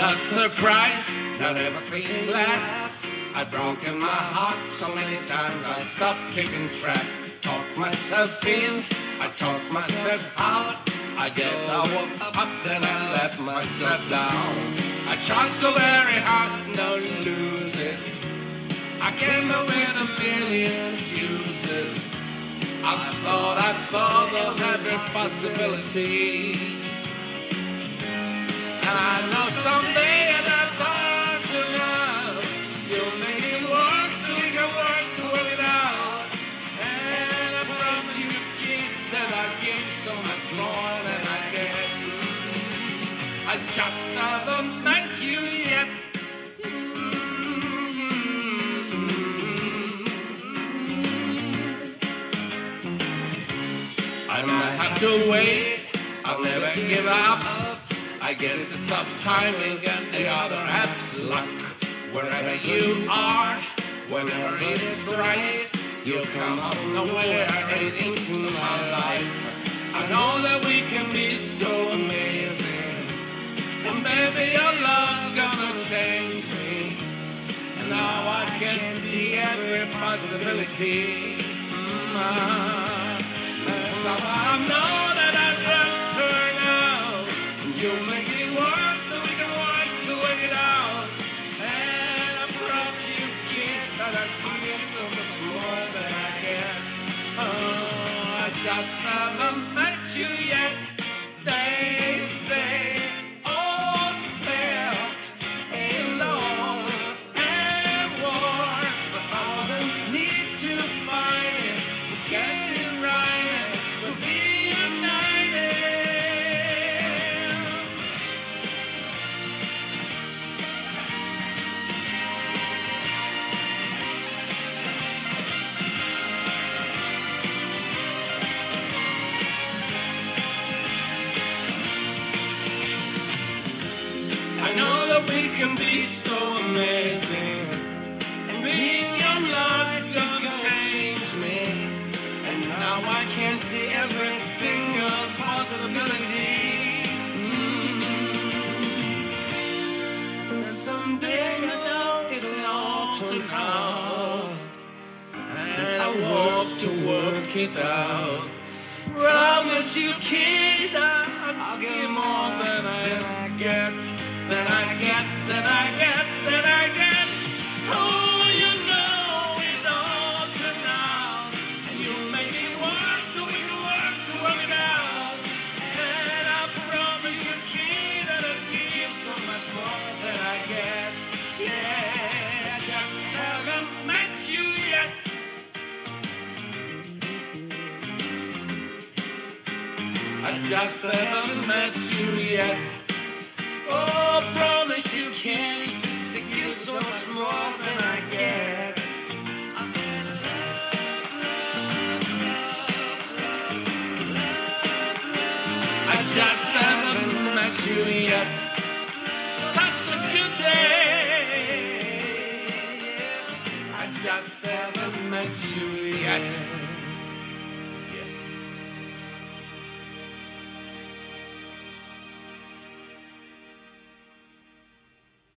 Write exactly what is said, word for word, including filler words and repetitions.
not surprised that everything lasts. I've broken my heart so many times I stopped keeping track. Talk myself in, I talk myself out. I get I woke up, then I let myself down. I tried so very hard not to lose it. I came up with a million excuses. I thought, I thought of every possibility. And I know someday that time's enough. You'll make it work so we can work to work it out. And I promise you, kid, that I give so much more than I get. I just haven't met you yet. I might have to wait, I'll never give up. I guess it's tough timing and the other half's luck. Wherever you are, whenever it's right, you'll come out of nowhere right into my life. I know that we can be so amazing, and baby your love gonna change me. And now I can see every possibility. Mm-hmm. So I know that I've got to turn out. You'll make it work so we can work to work it out. And I promise you, kid, that I give so much more than I get. Oh, I just haven't met you yet. They say all's fair in love and war, but all I need to find get it right. I know that we can be so amazing, and being your life gonna change me. And now I can see every single possibility. Mm-hmm. And someday I know it'll all turn out, and I hope to work it out. Promise you, kid, I'll give more than I get. That I get, that I get, that I get. Oh, you know it all turn out, and you make it work so we can work to work it out. And I promise you, kid, that I'll give so much more than I get. Yeah, I just haven't met you yet. I just haven't met you yet. Oh, promise you can to give so much more than I get. I said love, love, love, love, love. I just haven't met you yet. Such a good day. I just haven't met you yet.